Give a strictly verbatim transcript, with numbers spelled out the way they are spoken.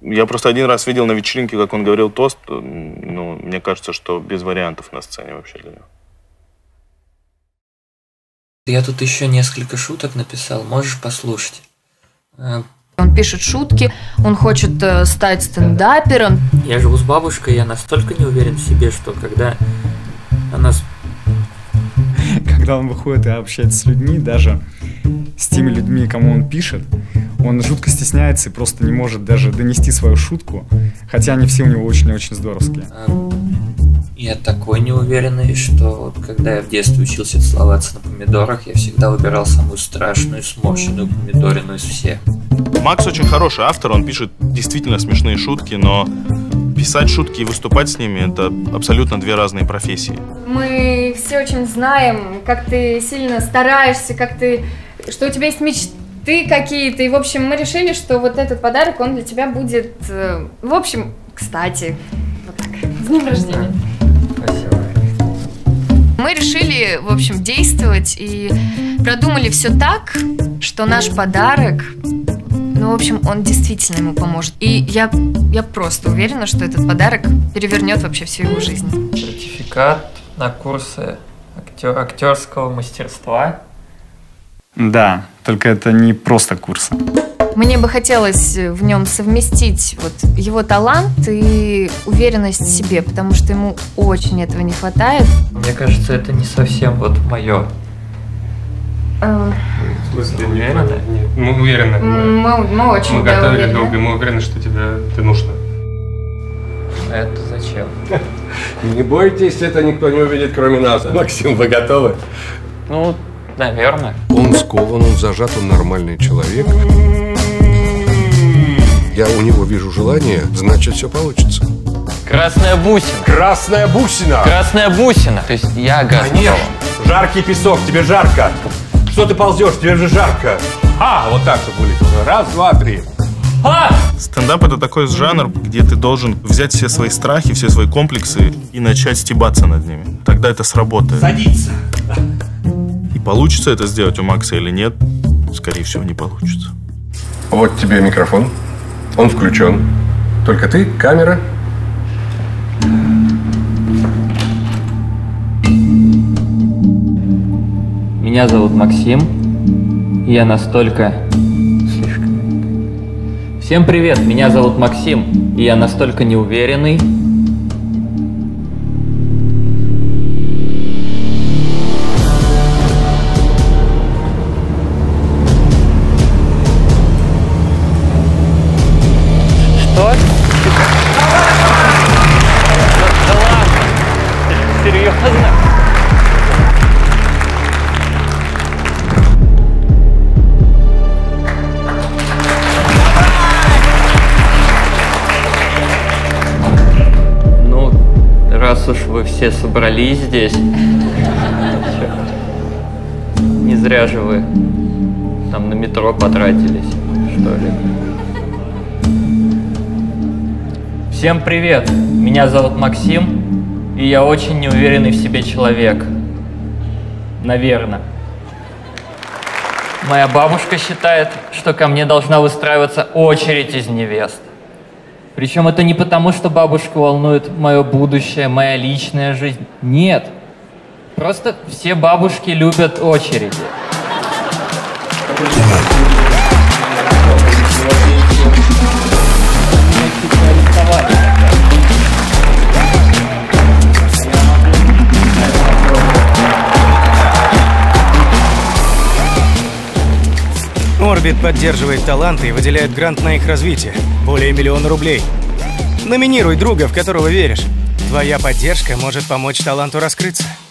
Я просто один раз видел на вечеринке, как он говорил тост. Ну, мне кажется, что без вариантов на сцене вообще для него. Я тут еще несколько шуток написал, можешь послушать. Он пишет шутки, он хочет э, стать стендапером. Я живу с бабушкой, я настолько не уверен в себе, что когда она... Когда он выходит и общается с людьми, даже с теми людьми, кому он пишет, он жутко стесняется и просто не может даже донести свою шутку, хотя они все у него очень-очень здоровские. Я такой неуверенный, что вот, когда я в детстве учился целоваться на помидорах, я всегда выбирал самую страшную, сморщенную помидорину из всех. Макс очень хороший автор, он пишет действительно смешные шутки, но писать шутки и выступать с ними – это абсолютно две разные профессии. Мы все очень знаем, как ты сильно стараешься, как ты, что у тебя есть мечты какие-то. И, в общем, мы решили, что вот этот подарок, он для тебя будет… В общем, кстати, вот так, с днем рождения. Спасибо. Мы решили, в общем, действовать и продумали все так, что наш подарок… Ну, в общем, он действительно ему поможет. И я, я просто уверена, что этот подарок перевернет вообще всю его жизнь. Сертификат на курсы актер, актерского мастерства. Да, только это не просто курсы. Мне бы хотелось в нем совместить вот его талант и уверенность в себе, потому что ему очень этого не хватает. Мне кажется, это не совсем вот мое. В смысле, не уверены? Нет, мы уверены. Мы, мы очень Мы готовили уверены. долго, мы уверены, что тебе ты нужно. Это зачем? Не бойтесь, это никто не увидит, кроме нас. Максим, вы готовы? Ну, наверное. Он скован, он зажат, он нормальный человек. Я у него вижу желание, значит, все получится. Красная бусина. Красная бусина! Красная бусина. То есть я готов. Конечно! Жаркий песок, тебе жарко! Что ты ползешь, тебе же жарко! А, вот так, чтобы улетело. Раз, два, три. А! Стендап – это такой жанр, где ты должен взять все свои страхи, все свои комплексы и начать стебаться над ними. Тогда это сработает. Садиться! И получится это сделать у Макса или нет, скорее всего, не получится. Вот тебе микрофон. Он включен. Только ты, камера. Меня зовут Максим, и я настолько... Всем привет, меня зовут Максим, и я настолько неуверенный. Что? Да ладно, серьезно? Раз уж вы все собрались здесь, не зря же вы там на метро потратились, что ли. Всем привет, меня зовут Максим, и я очень неуверенный в себе человек. Наверное. Моя бабушка считает, что ко мне должна выстраиваться очередь из невест. Причем это не потому, что бабушку волнует мое будущее, моя личная жизнь. Нет. Просто все бабушки любят очереди. Орбит поддерживает таланты и выделяет грант на их развитие. Более миллиона рублей. Номинируй друга, в которого веришь. Твоя поддержка может помочь таланту раскрыться.